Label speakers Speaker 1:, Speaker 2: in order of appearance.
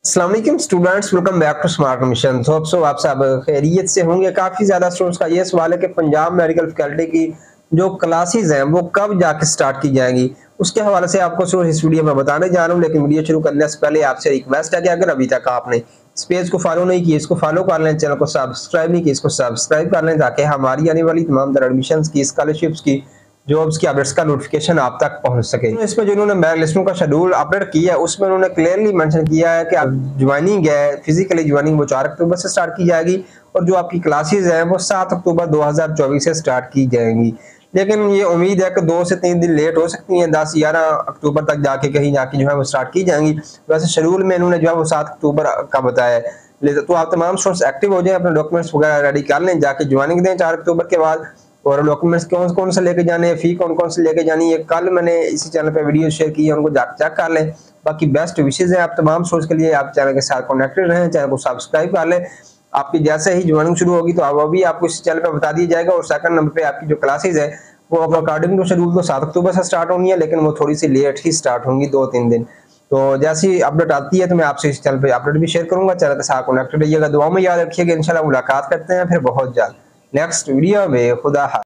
Speaker 1: अस्सलाम वालेकुम students, welcome back to smart mission. तो आप सब खैरियत से होंगे। काफ़ी ज़्यादा स्टूडेंट्स का ये सवाल है कि पंजाब मेडिकल फैकल्टी की जो क्लासेस हैं वो कब जाके स्टार्ट की जाएंगी। उसके हवाले से आपको शुरू इस वीडियो में बताने जा रहा हूँ। लेकिन वीडियो शुरू करने से पहले आपसे रिक्वेस्ट है कि अगर अभी तक आपने इस पेज को फॉलो नहीं किया, इसको फॉलो कर लें। चैनल को सब्सक्राइब नहीं किया, इसको सब्सक्राइब कर लें ताकि हमारी आने वाली तमाम तरह एडमिशन की, स्कॉलरशिप्स की, जॉब्स की अपडेट्स का नोटिफिकेशन आप तक पहुंच सके। इसमें जो उन्होंने मेरिट लिस्टों का शेड्यूल अपडेट किया है उसमें उन्होंने क्लियरली मेंशन किया है कि अब ज्वाइनिंग है, फिजिकली ज्वाइनिंग वो 4 अक्टूबर से स्टार्ट की जाएगी और जो आपकी क्लासेस हैं वो 7 अक्टूबर 2024 से स्टार्ट की जाएंगी। लेकिन ये उम्मीद है कि 2 से 3 दिन लेट हो सकती हैं, 10-11 अक्टूबर तक जाके कहीं जाके जो है वो स्टार्ट की जाएंगी। वैसे शेड्यूल में इन्होंने जो है वो 7 अक्टूबर का बताया है। तो आप तमाम स्टूडेंट्स एक्टिव हो जाएं, अपने डॉक्यूमेंट्स वगैरह रेडी कर लें, जाके ज्वाइनिंग दें 4 अक्टूबर के बाद। और डॉक्यूमेंट्स कौन कौन से लेके जाने हैं, फी कौन कौन से लेके जानी है, कल मैंने इसी चैनल पे वीडियो शेयर की है, उनको जाकर चेक कर लें। बाकी बेस्ट विशेष है आप तमाम स्टूडेंट्स के लिए। आप चैनल के साथ कनेक्टेड रहें, चैनल को सब्सक्राइब कर लें। आपकी जैसे ही ज्वाइनिंग शुरू होगी तो वो भी आपको इस चैनल पे बता दिया जाएगा। और सेकंड नंबर पे आपकी जो क्लासेज है वो अकॉर्डिंग टू शेड्यूल तो 7 अक्टूबर से स्टार्ट होनी है, लेकिन वो थोड़ी सी लेट ही स्टार्ट होंगी, 2-3 दिन। तो जैसी अपडेट आती है तो मैं आपसे इस चैनल पे अपडेट भी शेयर करूंगा। चैनल के साथ कनेक्टेड रहिएगा। दुआ में याद रखिएगा। इंशाल्लाह मुलाकात करते हैं फिर बहुत जल्द नेक्स्ट वीडियो में। खुदा हाफिज़।